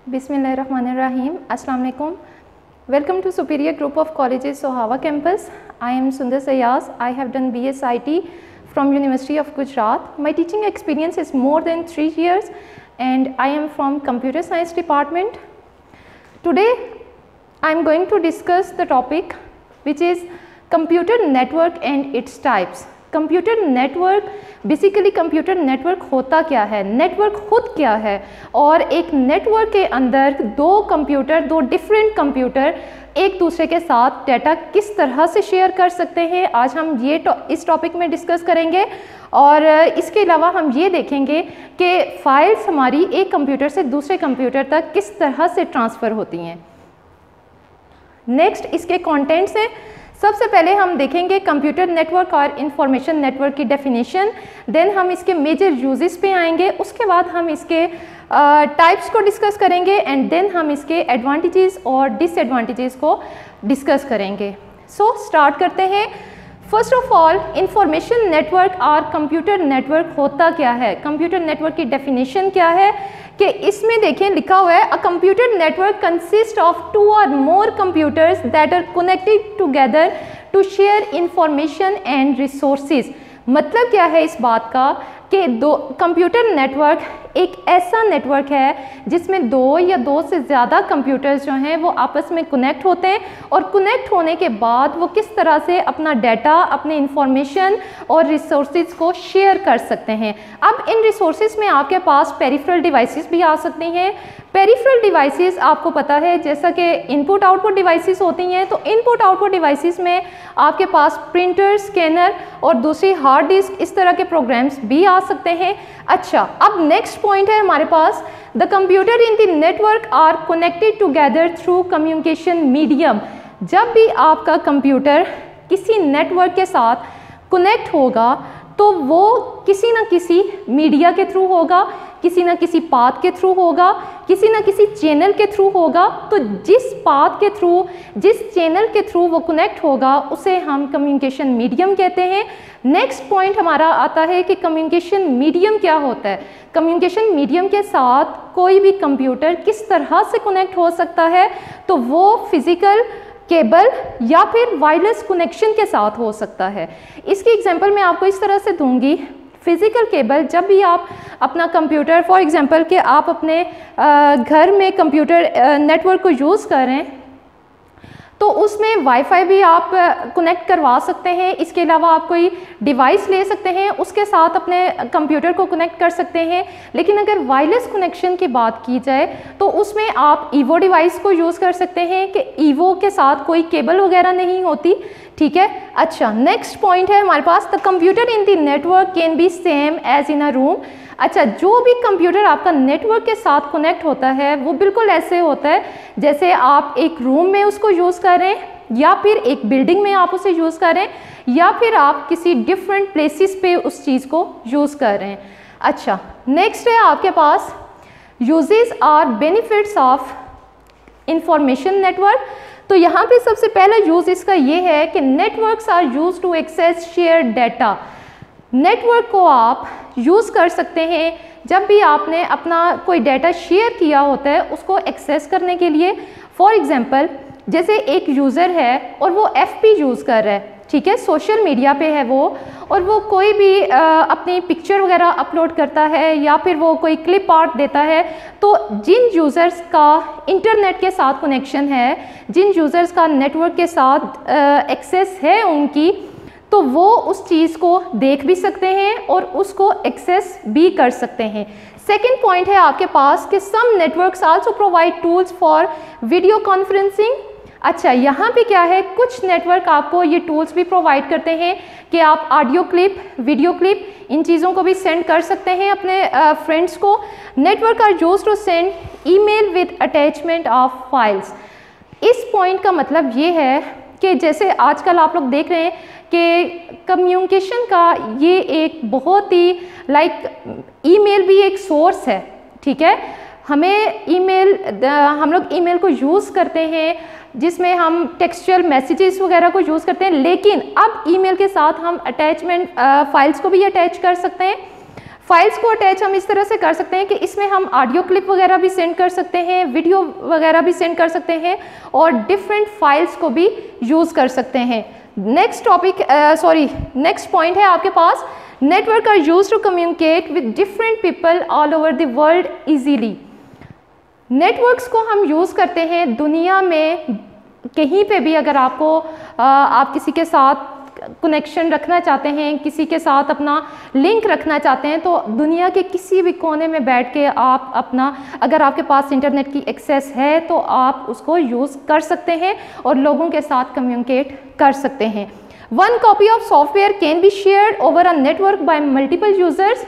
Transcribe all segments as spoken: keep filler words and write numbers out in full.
Bismillahirrahmanirrahim. Assalamu alaikum. Welcome to Superior Group of Colleges Sohawa campus. I am Sundar Sayas. I have done B S I T from University of Gujarat. My teaching experience is more than three years and I am from Computer Science department. Today I am going to discuss the topic which is computer network and its types. Computer network, basically computer network होता क्या है, network खुद क्या है, और एक network के अंदर दो कंप्यूटर, दो डिफरेंट कंप्यूटर एक दूसरे के साथ डाटा किस तरह से शेयर कर सकते हैं, आज हम ये टॉ, इस टॉपिक में डिस्कस करेंगे। और इसके अलावा हम ये देखेंगे कि फाइल्स हमारी एक कंप्यूटर से दूसरे कंप्यूटर तक किस तरह से ट्रांसफ़र होती हैं। नेक्स्ट इसके कंटेंट्स हैं। सबसे पहले हम देखेंगे कंप्यूटर नेटवर्क और इंफॉर्मेशन नेटवर्क की डेफिनेशन, देन हम इसके मेजर यूजेस पे आएंगे, उसके बाद हम इसके टाइप्स uh, को डिस्कस करेंगे एंड देन हम इसके एडवांटेजेस और डिसएडवांटेजेस को डिस्कस करेंगे। सो so, स्टार्ट करते हैं। First of all, information network और कंप्यूटर नेटवर्क होता क्या है, कंप्यूटर नेटवर्क की डेफिनेशन क्या है कि इसमें देखें लिखा हुआ है, a computer network consist of two or more computers that are connected together to share information and resources. मतलब क्या है इस बात का कि दो कंप्यूटर नेटवर्क एक ऐसा नेटवर्क है जिसमें दो या दो से ज़्यादा कंप्यूटर्स जो हैं वो आपस में कनेक्ट होते हैं और कनेक्ट होने के बाद वो किस तरह से अपना डाटा, अपने इंफॉर्मेशन और रिसोर्सेज को शेयर कर सकते हैं। अब इन रिसोर्सेज में आपके पास पेरिफेरल डिवाइसेस भी आ सकती हैं। पेरिफेरल डिवाइसेस आपको पता है जैसा कि इनपुट आउटपुट डिवाइसेस होती हैं, तो इनपुट आउटपुट डिवाइसेस में आपके पास प्रिंटर, स्कैनर और दूसरी हार्ड डिस्क, इस तरह के प्रोग्राम्स भी आ सकते हैं। अच्छा, अब नेक्स्ट पॉइंट है हमारे पास, the computer in the network are connected together through communication medium. जब भी आपका कंप्यूटर किसी नेटवर्क के साथ कनेक्ट होगा तो वो किसी न किसी मीडिया के थ्रू होगा, किसी न किसी पाथ के थ्रू होगा, किसी न किसी चैनल के थ्रू होगा। तो जिस पाथ के थ्रू, जिस चैनल के थ्रू वो कनेक्ट होगा उसे हम कम्युनिकेशन मीडियम कहते हैं। नेक्स्ट पॉइंट हमारा आता है कि कम्युनिकेशन मीडियम क्या होता है। कम्युनिकेशन मीडियम के साथ कोई भी कंप्यूटर किस तरह से कनेक्ट हो सकता है, तो वो फिज़िकल केबल या फिर वायरलेस कनेक्शन के साथ हो सकता है। इसकी एग्जांपल मैं आपको इस तरह से दूंगी। फिज़िकल केबल, जब भी आप अपना कंप्यूटर, फॉर एग्जांपल कि आप अपने घर में कंप्यूटर नेटवर्क को यूज़ करें तो उसमें वाईफाई भी आप कनेक्ट करवा सकते हैं। इसके अलावा आप कोई डिवाइस ले सकते हैं, उसके साथ अपने कंप्यूटर को कनेक्ट कर सकते हैं। लेकिन अगर वायरलेस कनेक्शन की बात की जाए तो उसमें आप ईवो डिवाइस को यूज़ कर सकते हैं कि ईवो के साथ कोई केबल वगैरह नहीं होती। ठीक है। अच्छा, नेक्स्ट पॉइंट है हमारे पास, the computer in the network can be same as in a room. अच्छा, जो भी कंप्यूटर आपका नेटवर्क के साथ कनेक्ट होता है वो बिल्कुल ऐसे होता है जैसे आप एक रूम में उसको यूज़ करें या फिर एक बिल्डिंग में आप उसे यूज़ करें या फिर आप किसी डिफरेंट प्लेसेस पे उस चीज़ को यूज़ कर रहे हैं। अच्छा, नेक्स्ट है आपके पास, यूजेस और बेनिफिट्स ऑफ इंफॉर्मेशन नेटवर्क। तो यहाँ पे सबसे पहला यूज़ इसका ये है कि networks are use to access share data. Network को आप यूज़ कर सकते हैं जब भी आपने अपना कोई डाटा शेयर किया होता है उसको एक्सेस करने के लिए। फॉर एग्जांपल, जैसे एक यूज़र है और वो एफपी यूज़ कर रहा है, ठीक है, सोशल मीडिया पे है वो, और वो कोई भी आ, अपनी पिक्चर वगैरह अपलोड करता है या फिर वो कोई क्लिप आर्ट देता है, तो जिन यूज़र्स का इंटरनेट के साथ कनेक्शन है, जिन यूज़र्स का नेटवर्क के साथ एक्सेस है उनकी, तो वो उस चीज़ को देख भी सकते हैं और उसको एक्सेस भी कर सकते हैं। सेकेंड पॉइंट है आपके पास कि some networks also provide tools for video conferencing. अच्छा, यहाँ पे क्या है, कुछ नेटवर्क आपको ये टूल्स भी प्रोवाइड करते हैं कि आप ऑडियो क्लिप, वीडियो क्लिप, इन चीज़ों को भी सेंड कर सकते हैं अपने फ्रेंड्स uh, को। Network are used to send email with attachment of files. इस पॉइंट का मतलब ये है कि जैसे आजकल आप लोग देख रहे हैं कि कम्युनिकेशन का ये एक बहुत ही लाइक ईमेल भी एक सोर्स है। ठीक है, हमें ईमेल, हम लोग ईमेल को यूज़ करते हैं जिसमें हम टेक्सचुअल मैसेजेस वगैरह को यूज़ करते हैं, लेकिन अब ईमेल के साथ हम अटैचमेंट फाइल्स को भी अटैच कर सकते हैं। फाइल्स को अटैच हम इस तरह से कर सकते हैं कि इसमें हम ऑडियो क्लिप वगैरह भी सेंड कर सकते हैं, वीडियो वगैरह भी सेंड कर सकते हैं और डिफरेंट फाइल्स को भी यूज़ कर सकते हैं। Next topic sorry next point है आपके पास, network are used to communicate with different people all over the world easily. Networks को हम यूज़ करते हैं दुनिया में कहीं पे भी, अगर आपको आ, आप किसी के साथ कनेक्शन रखना चाहते हैं, किसी के साथ अपना लिंक रखना चाहते हैं, तो दुनिया के किसी भी कोने में बैठ के आप अपना, अगर आपके पास इंटरनेट की एक्सेस है तो आप उसको यूज़ कर सकते हैं और लोगों के साथ कम्युनिकेट कर सकते हैं। One copy of software can be shared over a network by multiple users.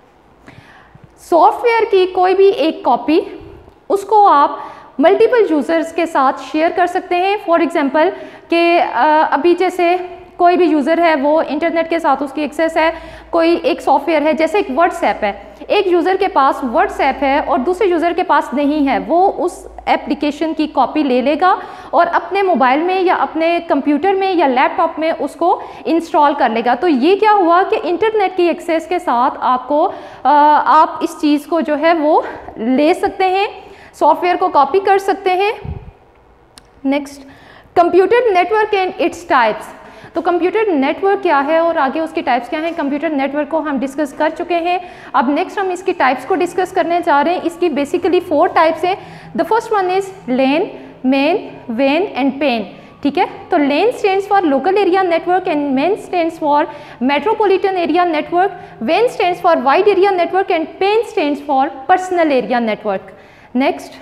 Software की कोई भी एक कॉपी उसको आप मल्टीपल यूजर्स के साथ शेयर कर सकते हैं। फॉर एग्जांपल कि अभी जैसे कोई भी यूज़र है वो इंटरनेट के साथ उसकी एक्सेस है, कोई एक सॉफ्टवेयर है, जैसे एक व्हाट्सएप है, एक यूज़र के पास व्हाट्सएप है और दूसरे यूज़र के पास नहीं है, वो उस एप्लीकेशन की कॉपी ले लेगा और अपने मोबाइल में या अपने कंप्यूटर में या लैपटॉप में उसको इंस्टॉल कर लेगा। तो ये क्या हुआ कि इंटरनेट की एक्सेस के साथ आपको आ, आप इस चीज़ को जो है वो ले सकते हैं, सॉफ्टवेयर को कॉपी कर सकते हैं। Next, computer network and its types. तो कंप्यूटर नेटवर्क क्या है और आगे उसकी टाइप्स क्या हैं। कंप्यूटर नेटवर्क को हम डिस्कस कर चुके हैं, अब नेक्स्ट हम इसकी टाइप्स को डिस्कस करने जा रहे हैं। इसकी बेसिकली फोर टाइप्स हैं। The first one is LAN, MAN, वेन एंड पेन। ठीक है, तो LAN stands for local area network and MAN stands for metropolitan area network, वेन stands for wide area network and PAN stands for personal area network. Next,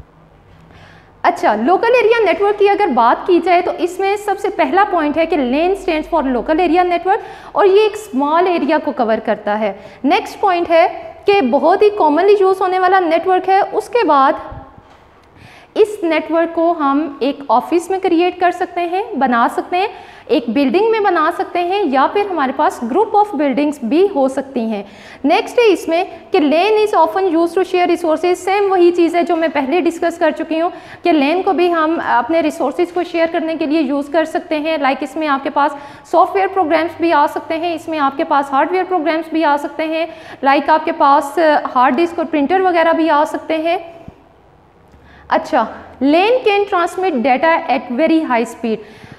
अच्छा, local area network की अगर बात की जाए तो इसमें सबसे पहला पॉइंट है कि LAN stands for local area network और ये एक स्मॉल एरिया को कवर करता है। नेक्स्ट पॉइंट है कि बहुत ही कॉमनली यूज होने वाला नेटवर्क है। उसके बाद इस नेटवर्क को हम एक ऑफिस में क्रिएट कर सकते हैं, बना सकते हैं, एक बिल्डिंग में बना सकते हैं या फिर हमारे पास ग्रुप ऑफ बिल्डिंग्स भी हो सकती हैं। नेक्स्ट है इसमें कि LAN is often use to share resources. Same वही चीज़ है जो मैं पहले डिस्कस कर चुकी हूँ कि लेन को भी हम अपने रिसोर्सेज को शेयर करने के लिए यूज़ कर सकते हैं। लाइक इसमें आपके पास सॉफ्टवेयर प्रोग्राम्स भी आ सकते हैं, इसमें आपके पास हार्डवेयर प्रोग्राम्स भी आ सकते हैं, लाइक आपके पास हार्ड डिस्क और प्रिंटर वगैरह भी आ सकते हैं। अच्छा, LAN can transmit data at very high speed.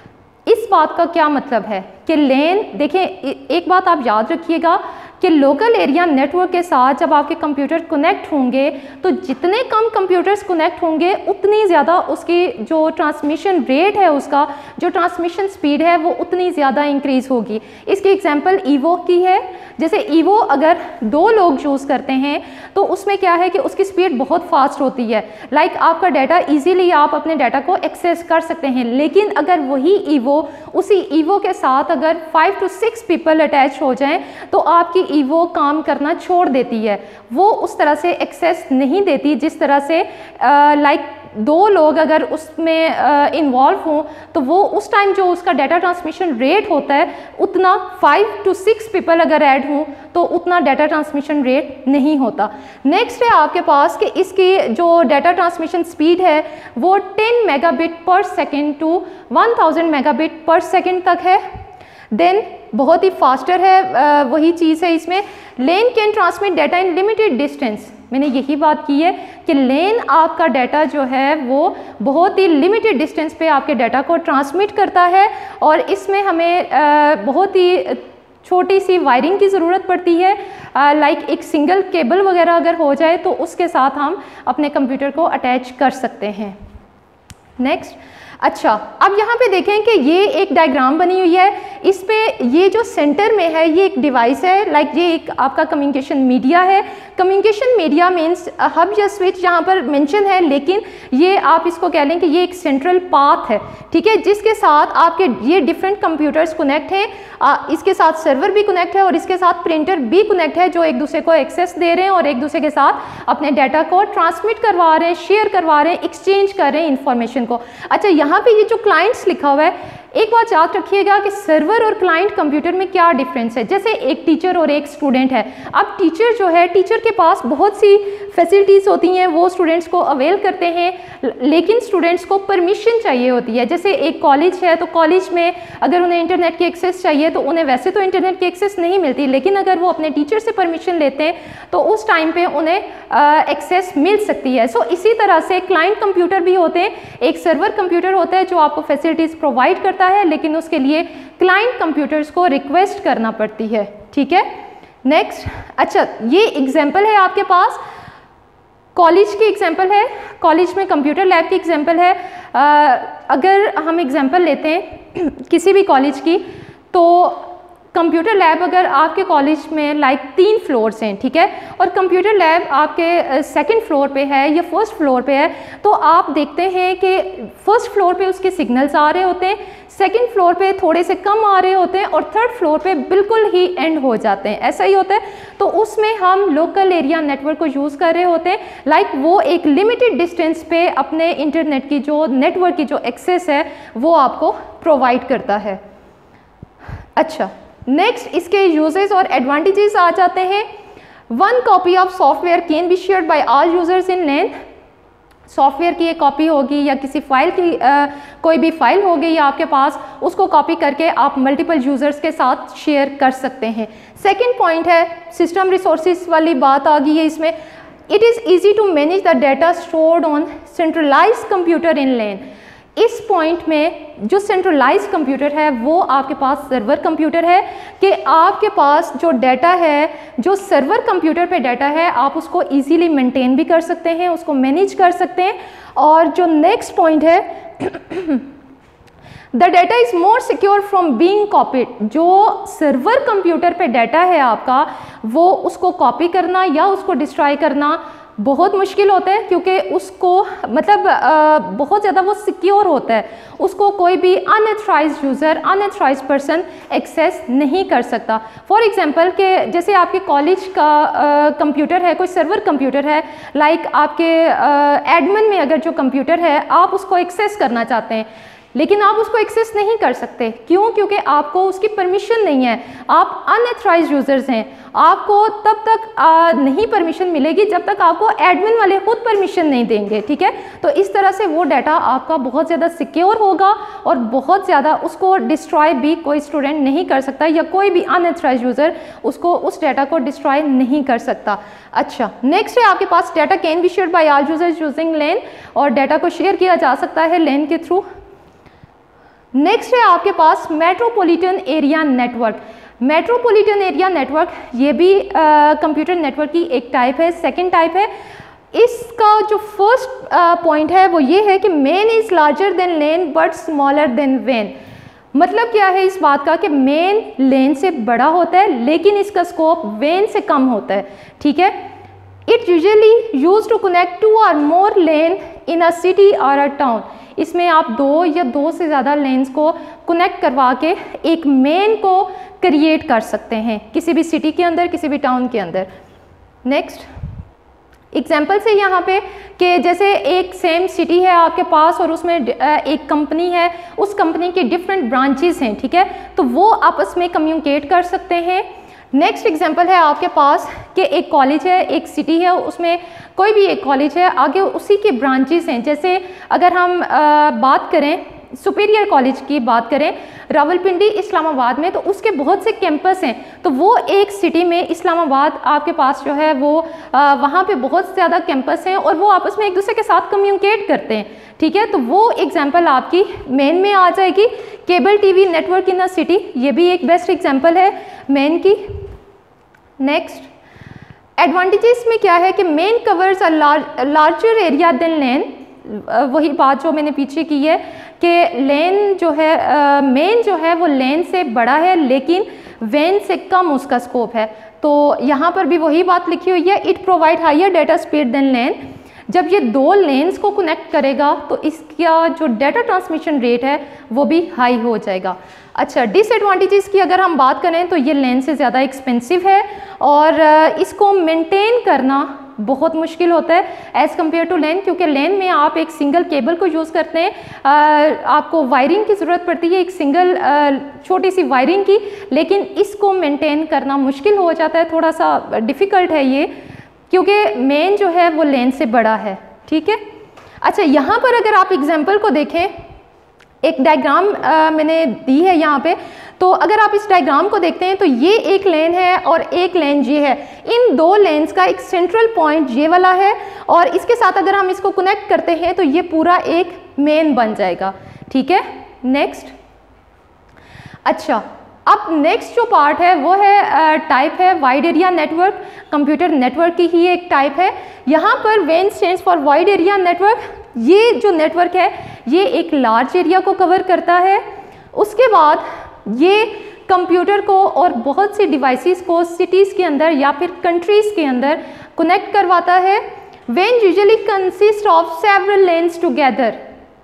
इस बात का क्या मतलब है कि लेन, देखिए एक बात आप याद रखिएगा कि लोकल एरिया नेटवर्क के साथ जब आपके कंप्यूटर कनेक्ट होंगे तो जितने कम कंप्यूटर्स कनेक्ट होंगे उतनी ज़्यादा उसकी जो ट्रांसमिशन रेट है, उसका जो ट्रांसमिशन स्पीड है वो उतनी ज़्यादा इंक्रीज़ होगी। इसकी एग्जांपल ईवो की है। जैसे ईवो अगर दो लोग यूज़ करते हैं तो उसमें क्या है कि उसकी स्पीड बहुत फास्ट होती है। लाइक आपका डाटा ईजीली आप अपने डाटा को एक्सेस कर सकते हैं। लेकिन अगर वही ईवो, उसी ईवो के साथ अगर five to six people attach हो जाएं तो आपकी ईवो काम करना छोड़ देती है, वो उस तरह से एक्सेस नहीं देती जिस तरह से लाइक दो लोग अगर उसमें इन्वॉल्व हों तो वो उस टाइम जो उसका डाटा ट्रांसमिशन रेट होता है उतना फाइव टू सिक्स पीपल अगर ऐड हों तो उतना डाटा ट्रांसमिशन रेट नहीं होता। नेक्स्ट है आपके पास कि इसकी जो डाटा ट्रांसमिशन स्पीड है वो ten megabit per second to one thousand megabit per second तक है। देन बहुत ही फास्टर है, वही चीज़ है इसमें। LAN can transmit data in limited distance. मैंने यही बात की है कि लेन आपका डाटा जो है वो बहुत ही लिमिटेड डिस्टेंस पे आपके डाटा को ट्रांसमिट करता है और इसमें हमें बहुत ही छोटी सी वायरिंग की ज़रूरत पड़ती है। लाइक एक सिंगल केबल वगैरह अगर हो जाए तो उसके साथ हम अपने कंप्यूटर को अटैच कर सकते हैं। नेक्स्ट, अच्छा, अब यहाँ पे देखें कि ये एक डायग्राम बनी हुई है। इस पे ये जो सेंटर में है ये एक डिवाइस है, लाइक ये एक आपका कम्युनिकेशन मीडिया है। कम्युनिकेशन मीडिया मीन्स हब या स्विच यहाँ पर मेंशन है, लेकिन ये आप इसको कह लें कि ये एक सेंट्रल पाथ है, ठीक है, जिसके साथ आपके ये डिफरेंट कंप्यूटर्स कनेक्ट हैं। इसके साथ सर्वर भी कनेक्ट है और इसके साथ प्रिंटर भी कनेक्ट है जो एक दूसरे को एक्सेस दे रहे हैं और एक दूसरे के साथ अपने डाटा को ट्रांसमिट करवा रहे हैं, शेयर करवा रहे हैं, एक्सचेंज कर रहे हैं इन्फॉर्मेशन को। अच्छा, यहाँ पे ये जो क्लाइंट्स लिखा हुआ है, एक बात याद रखिएगा कि सर्वर और क्लाइंट कंप्यूटर में क्या डिफरेंस है। जैसे एक टीचर और एक स्टूडेंट है। अब टीचर जो है, टीचर के पास बहुत सी फैसिलिटीज़ होती हैं वो स्टूडेंट्स को अवेल करते हैं, लेकिन स्टूडेंट्स को परमिशन चाहिए होती है। जैसे एक कॉलेज है तो कॉलेज में अगर उन्हें इंटरनेट की एक्सेस चाहिए तो उन्हें वैसे तो इंटरनेट की एक्सेस नहीं मिलती, लेकिन अगर वो अपने टीचर से परमिशन लेते हैं तो उस टाइम पे उन्हें एक्सेस मिल सकती है। सो so, इसी तरह से क्लाइंट कंप्यूटर भी होते हैं, एक सर्वर कंप्यूटर होता है जो आपको फैसिलिटीज़ प्रोवाइड करता है, लेकिन उसके लिए क्लाइंट कंप्यूटर्स को रिक्वेस्ट करना पड़ती है। ठीक है, नेक्स्ट, अच्छा ये एग्जाम्पल है आपके पास, कॉलेज की एग्जाम्पल है, कॉलेज में कंप्यूटर लैब की एग्जाम्पल है। आ, अगर हम एग्जाम्पल लेते हैं किसी भी कॉलेज की, तो कंप्यूटर लैब अगर आपके कॉलेज में लाइक तीन फ्लोर्स हैं, ठीक है, और कंप्यूटर लैब आपके सेकंड फ्लोर पे है या फर्स्ट फ्लोर पे है, तो आप देखते हैं कि फर्स्ट फ्लोर पे उसके सिग्नल्स आ रहे होते हैं, सेकंड फ्लोर पे थोड़े से कम आ रहे होते हैं, और थर्ड फ्लोर पे बिल्कुल ही एंड हो जाते हैं, ऐसा ही होता है। तो उसमें हम लोकल एरिया नेटवर्क को यूज़ कर रहे होते हैं, लाइक वो एक लिमिटेड डिस्टेंस पे अपने इंटरनेट की जो नेटवर्क की जो एक्सेस है वो आपको प्रोवाइड करता है। अच्छा, नेक्स्ट इसके यूजेस और एडवांटेजेस आ जाते हैं। One copy of software can be shared by all users in LAN. Software की एक कॉपी होगी या किसी फाइल की आ, कोई भी फाइल होगी या आपके पास, उसको कॉपी करके आप मल्टीपल यूजर्स के साथ शेयर कर सकते हैं। सेकंड पॉइंट है सिस्टम रिसोर्सेज वाली बात आ गई है इसमें। It is easy to manage the data stored on centralise computer in LAN. इस पॉइंट में जो सेंट्रलाइज कंप्यूटर है वो आपके पास सर्वर कंप्यूटर है, कि आपके पास जो डाटा है, जो सर्वर कंप्यूटर पे डाटा है, आप उसको इजीली मेंटेन भी कर सकते हैं, उसको मैनेज कर सकते हैं। और जो नेक्स्ट पॉइंट है, the data is more secure from being copied. जो सर्वर कंप्यूटर पे डाटा है आपका, वो उसको कॉपी करना या उसको डिस्ट्रॉय करना बहुत मुश्किल होता है, क्योंकि उसको मतलब आ, बहुत ज़्यादा वो सिक्योर होता है, उसको कोई भी unauthorised user, unauthorised person access नहीं कर सकता। फॉर एग्जांपल कि जैसे आपके कॉलेज का कंप्यूटर है, कोई सर्वर कंप्यूटर है, लाइक आपके एडमिन में अगर जो कंप्यूटर है आप उसको एक्सेस करना चाहते हैं, लेकिन आप उसको एक्सेस नहीं कर सकते। क्यों? क्योंकि आपको उसकी परमिशन नहीं है, आप अनऑथराइज्ड यूजर्स हैं। आपको तब तक आ, नहीं परमिशन मिलेगी जब तक आपको एडमिन वाले खुद परमिशन नहीं देंगे, ठीक है। तो इस तरह से वो डाटा आपका बहुत ज़्यादा सिक्योर होगा और बहुत ज़्यादा उसको डिस्ट्रॉय भी कोई स्टूडेंट नहीं कर सकता, या कोई भी अनऑथराइज्ड यूज़र उसको उस डाटा को डिस्ट्रॉय नहीं कर सकता। अच्छा, नेक्स्ट है आपके पास data can be shared by all users using LAN, और डाटा को शेयर किया जा सकता है लैन के थ्रू। नेक्स्ट है आपके पास metropolitan area network. Metropolitan area network ये भी कंप्यूटर नेटवर्क की एक टाइप है, सेकंड टाइप है। इसका जो फर्स्ट पॉइंट है वो ये है कि MAN is larger than LAN but smaller than वेन। मतलब क्या है इस बात का कि मेन लेन से बड़ा होता है लेकिन इसका स्कोप वेन से कम होता है, ठीक है। It usually use to connect two or more lane in a city और अ टाउन। इसमें आप दो या दो से ज़्यादा लेन्स को कनेक्ट करवा के एक मेन को क्रिएट कर सकते हैं किसी भी सिटी के अंदर, किसी भी टाउन के अंदर। नेक्स्ट एग्जाम्पल से यहाँ पे कि जैसे एक सेम सिटी है आपके पास और उसमें एक कंपनी है, उस कंपनी के डिफरेंट ब्रांचेस हैं, ठीक है, तो वो आपस में कम्युनिकेट कर सकते हैं। नेक्स्ट एग्जांपल है आपके पास कि एक कॉलेज है, एक सिटी है, उसमें कोई भी एक कॉलेज है, आगे उसी के ब्रांचेस हैं। जैसे अगर हम आ, बात करें सुपीरियर कॉलेज की बात करें रावलपिंडी इस्लामाबाद में, तो उसके बहुत से कैंपस हैं। तो वो एक सिटी में इस्लामाबाद आपके पास जो है वो आ, वहाँ पे बहुत ज़्यादा कैंपस हैं और वो आपस में एक दूसरे के साथ कम्युनिकेट करते हैं, ठीक है। तो वो एग्जांपल आपकी मेन में आ जाएगी। Cable TV network in a city, ये भी एक बेस्ट एग्जांपल है मेन की। नेक्स्ट एडवांटेजेस में क्या है कि MAN covers a larger area than LAN. वही बात जो मैंने पीछे की है कि लेन जो है मेन uh, जो है वो लेन से बड़ा है लेकिन वेन से कम उसका स्कोप है। तो यहाँ पर भी वही बात लिखी हुई है, it provide higher data speed than LAN. जब ये दो लेन्स को कनेक्ट करेगा तो इसका जो डाटा ट्रांसमिशन रेट है वो भी हाई हो जाएगा। अच्छा, डिसएडवांटेजेस की अगर हम बात करें तो ये लेन से ज़्यादा एक्सपेंसिव है और इसको मेंटेन करना बहुत मुश्किल होता है एज़ कम्पेयर टू लेन, क्योंकि लेन में आप एक सिंगल केबल को यूज़ करते हैं, आ, आपको वायरिंग की ज़रूरत पड़ती है, एक सिंगल छोटी सी वायरिंग की, लेकिन इसको मेंटेन करना मुश्किल हो जाता है, थोड़ा सा डिफ़िकल्ट है ये। क्योंकि मेन जो है वो लेन से बड़ा है, ठीक है। अच्छा, यहाँ पर अगर आप एग्जाम्पल को देखें, एक डायग्राम मैंने दी है यहाँ पे, तो अगर आप इस डायग्राम को देखते हैं तो ये एक लेन है और एक लेन ये है। इन दो लेन्स का एक सेंट्रल पॉइंट ये वाला है और इसके साथ अगर हम इसको कनेक्ट करते हैं तो ये पूरा एक मेन बन जाएगा, ठीक है। नेक्स्ट, अच्छा अब नेक्स्ट जो पार्ट है वो है टाइप है wide area network. Computer network की ही एक टाइप है। यहाँ पर वेन stands for wide area network. ये जो नेटवर्क है ये एक लार्ज एरिया को कवर करता है। उसके बाद ये कंप्यूटर को और बहुत सी डिवाइसेस को सिटीज़ के अंदर या फिर कंट्रीज़ के अंदर कनेक्ट करवाता है। वेन usually consist of several LANs together.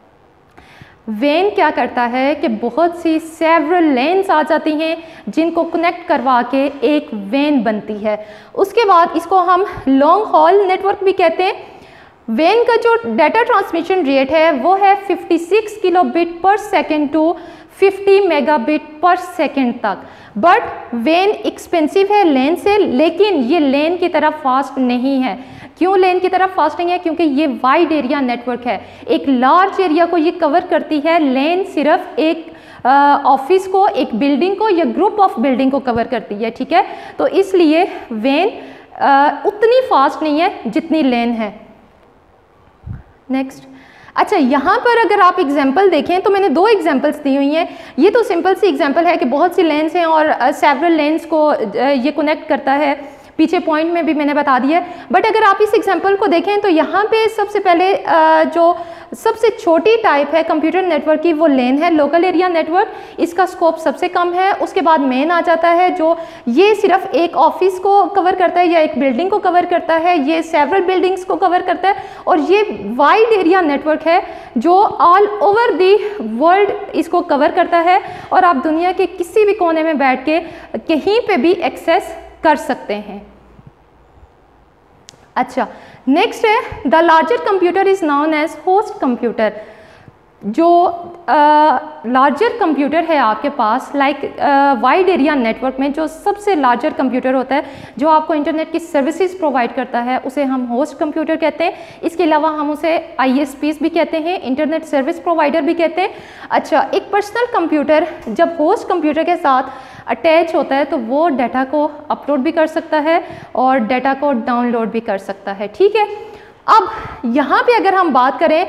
वेन क्या करता है कि बहुत सी सेवरल लेन्स आ जाती हैं जिनको कनेक्ट करवा के एक वेन बनती है। उसके बाद इसको हम लॉन्ग हॉल नेटवर्क भी कहते हैं। वेन का जो डाटा ट्रांसमिशन रेट है वो है छप्पन किलोबिट पर सेकेंड टू पचास मेगाबिट पर सेकेंड तक। बट वेन एक्सपेंसिव है लेन से, लेकिन ये लेन की तरफ फास्ट नहीं है। क्यों लेन की तरफ फास्ट नहीं है? क्योंकि ये वाइड एरिया नेटवर्क है, एक लार्ज एरिया को ये कवर करती है। लेन सिर्फ एक ऑफिस को, एक बिल्डिंग को या ग्रुप ऑफ बिल्डिंग को कवर करती है, ठीक है। तो इसलिए वेन उतनी फास्ट नहीं है जितनी लेन है। नेक्स्ट, अच्छा यहाँ पर अगर आप एग्जाम्पल देखें तो मैंने दो एग्जाम्पल्स दी हुई हैं। ये तो सिंपल सी एग्जाम्पल है कि बहुत सी लेन्स हैं और सेवरल लेन्स को ये कनेक्ट करता है। पीछे पॉइंट में भी मैंने बता दिया है। बट अगर आप इस एग्जाम्पल को देखें तो यहाँ पे सबसे पहले जो सबसे छोटी टाइप है कंप्यूटर नेटवर्क की वो लेन है, लोकल एरिया नेटवर्क। इसका स्कोप सबसे कम है। उसके बाद मेन आ जाता है जो ये सिर्फ एक ऑफिस को कवर करता है या एक बिल्डिंग को कवर करता है, ये सेवरल बिल्डिंग्स को कवर करता है। और ये वाइड एरिया नेटवर्क है जो ऑल ओवर दी वर्ल्ड इसको कवर करता है और आप दुनिया के किसी भी कोने में बैठ के कहीं पे भी एक्सेस कर सकते हैं। अच्छा, नेक्स्ट है the larger computer is known as host computer. जो लार्जर uh, कंप्यूटर है आपके पास, लाइक वाइड एरिया नेटवर्क में जो सबसे लार्जर कंप्यूटर होता है जो आपको इंटरनेट की सर्विसेज प्रोवाइड करता है, उसे हम होस्ट कंप्यूटर कहते हैं। इसके अलावा हम उसे आई एस पीज़ भी कहते हैं, इंटरनेट सर्विस प्रोवाइडर भी कहते हैं। अच्छा, एक पर्सनल कंप्यूटर जब होस्ट कंप्यूटर के साथ अटैच होता है तो वो डाटा को अपलोड भी कर सकता है और डाटा को डाउनलोड भी कर सकता है, ठीक है। अब यहाँ पे अगर हम बात करें,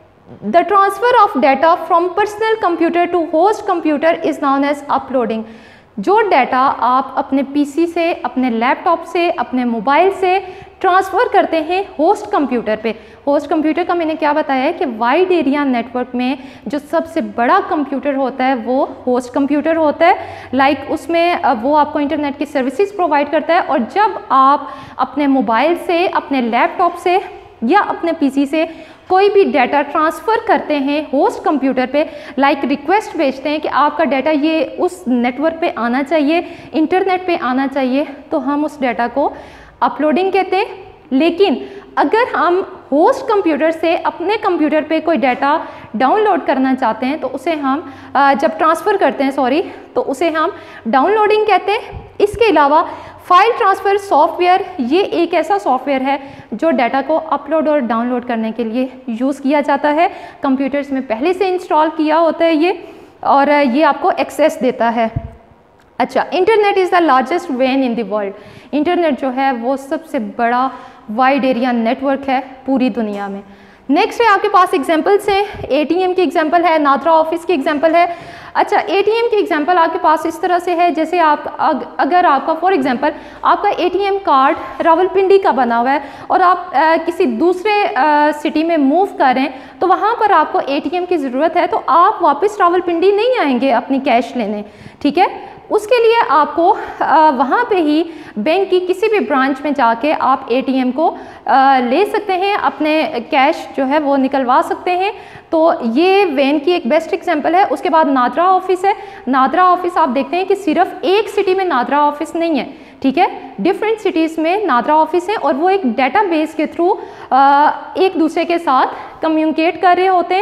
the transfer of data from personal computer to host computer is known as uploading. जो डाटा आप अपने पीसी से, अपने लैपटॉप से, अपने मोबाइल से ट्रांसफ़र करते हैं होस्ट कंप्यूटर पे। होस्ट कंप्यूटर का मैंने क्या बताया है कि वाइड एरिया नेटवर्क में जो सबसे बड़ा कंप्यूटर होता है वो होस्ट कंप्यूटर होता है। लाइक like उसमें वो आपको इंटरनेट की सर्विसेज प्रोवाइड करता है और जब आप अपने मोबाइल से, अपने लैपटॉप से या अपने पीसी से कोई भी डाटा ट्रांसफ़र करते हैं होस्ट कंप्यूटर पे, लाइक रिक्वेस्ट भेजते हैं कि आपका डाटा ये उस नेटवर्क पे आना चाहिए, इंटरनेट पे आना चाहिए, तो हम उस डाटा को अपलोडिंग कहते हैं। लेकिन अगर हम होस्ट कंप्यूटर से अपने कंप्यूटर पे कोई डाटा डाउनलोड करना चाहते हैं तो उसे हम जब ट्रांसफ़र करते हैं सॉरी तो उसे हम डाउनलोडिंग कहते हैं। इसके अलावा फाइल ट्रांसफ़र सॉफ्टवेयर, ये एक ऐसा सॉफ्टवेयर है जो डाटा को अपलोड और डाउनलोड करने के लिए यूज़ किया जाता है। कंप्यूटर्स में पहले से इंस्टॉल किया होता है ये और ये आपको एक्सेस देता है। अच्छा, इंटरनेट इज़ द लार्जेस्ट वेन इन द वर्ल्ड। इंटरनेट जो है वो सबसे बड़ा वाइड एरिया नेटवर्क है पूरी दुनिया में। नेक्स्ट है आपके पास एग्जांपल्स हैं, एटीएम की एग्जांपल है, नादरा ऑफिस की एग्जांपल है। अच्छा, एटीएम की एग्जांपल आपके पास इस तरह से है जैसे आप अग, अगर आपका फॉर एग्जांपल आपका एटीएम कार्ड रावलपिंडी का बना हुआ है और आप आ, किसी दूसरे आ, सिटी में मूव कर रहे हैं तो वहाँ पर आपको एटीएम की ज़रूरत है, तो आप वापस रावलपिंडी नहीं आएंगे अपनी कैश लेने, ठीक है। उसके लिए आपको आ, वहाँ पे ही बैंक की किसी भी ब्रांच में जाके आप एटीएम को आ, ले सकते हैं, अपने कैश जो है वो निकलवा सकते हैं। तो ये वैन की एक बेस्ट एग्जांपल है। उसके बाद नादरा ऑफिस है। नादरा ऑफिस आप देखते हैं कि सिर्फ एक सिटी में नादरा ऑफिस नहीं है, ठीक है, डिफरेंट सिटीज़ में नादरा ऑफिस है और वो एक डेटाबेस के थ्रू एक दूसरे के साथ कम्युनिकेट कर रहे होते हैं।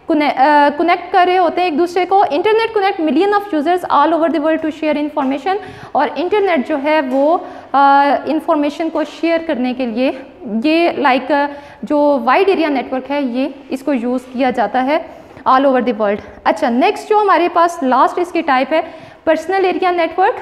कनेक्ट कर रहे होते हैं एक दूसरे को। Internet connect million of users all over the world to share information, और इंटरनेट जो है वो इंफॉर्मेशन को शेयर करने के लिए ये लाइक like, जो वाइड एरिया नेटवर्क है ये इसको यूज़ किया जाता है ऑल ओवर द वर्ल्ड। अच्छा, नेक्स्ट जो हमारे पास लास्ट इसकी टाइप है पर्सनल एरिया नेटवर्क।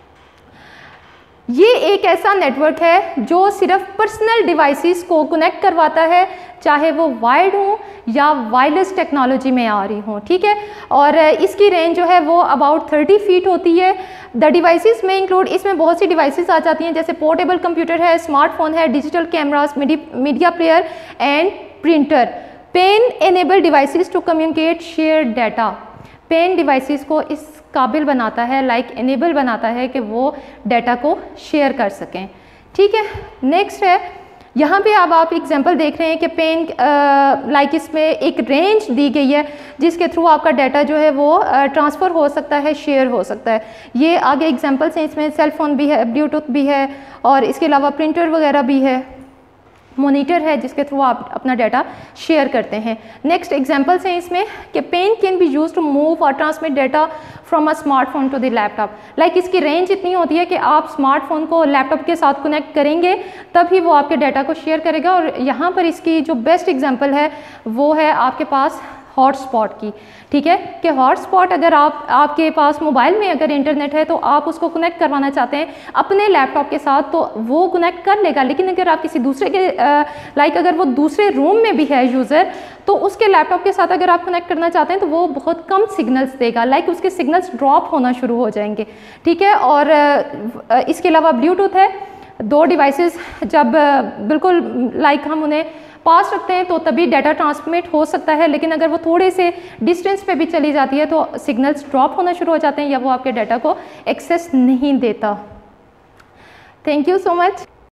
ये एक ऐसा नेटवर्क है जो सिर्फ पर्सनल डिवाइसेस को कनेक्ट करवाता है, चाहे वो वायर्ड हो या वायरलेस टेक्नोलॉजी में आ रही हो, ठीक है। और इसकी रेंज जो है वो अबाउट थर्टी फीट होती है। द डिवाइसेस में इंक्लूड, इसमें बहुत सी डिवाइसेस आ जाती हैं, जैसे पोर्टेबल कंप्यूटर है, स्मार्टफोन है, digital cameras, media player and printer. PAN enable devices to communicate share data. PAN devices को इस काबिल बनाता है, लाइक like एनेबल बनाता है कि वो डाटा को शेयर कर सकें, ठीक है। नेक्स्ट है, यहाँ पे अब आप एग्जांपल देख रहे हैं कि पेन लाइक इसमें एक रेंज दी गई है जिसके थ्रू आपका डाटा जो है वो ट्रांसफ़र हो सकता है, शेयर हो सकता है। ये आगे एग्जांपल्स हैं, इसमें सेल फोन भी है, ब्लूटूथ भी है, और इसके अलावा प्रिंटर वगैरह भी है, मॉनिटर है जिसके थ्रू आप अपना डाटा शेयर करते हैं। नेक्स्ट एग्जांपल्स हैं इसमें कि PAN can be use to move और transmit data from a smartphone to the laptop. Like इसकी रेंज इतनी होती है कि आप स्मार्टफोन को लैपटॉप के साथ कनेक्ट करेंगे तभी वो आपके डाटा को शेयर करेगा। और यहाँ पर इसकी जो बेस्ट एग्जांपल है वो है आपके पास हॉटस्पॉट की, ठीक है, कि हॉटस्पॉट अगर आप आपके पास मोबाइल में अगर इंटरनेट है तो आप उसको कनेक्ट करवाना चाहते हैं अपने लैपटॉप के साथ तो वो कनेक्ट कर लेगा, लेकिन अगर आप किसी दूसरे के लाइक अगर वो दूसरे रूम में भी है यूज़र तो उसके लैपटॉप के साथ अगर आप कनेक्ट करना चाहते हैं तो वो बहुत कम सिग्नल्स देगा, लाइक उसके सिग्नल्स ड्रॉप होना शुरू हो जाएंगे, ठीक है। और इसके अलावा ब्लूटूथ है, दो डिवाइसेस जब बिल्कुल लाइक हम उन्हें पास रखते हैं तो तभी डाटा ट्रांसमिट हो सकता है, लेकिन अगर वो थोड़े से डिस्टेंस पे भी चली जाती है तो सिग्नल्स ड्रॉप होना शुरू हो जाते हैं या वो आपके डाटा को एक्सेस नहीं देता। Thank you so much.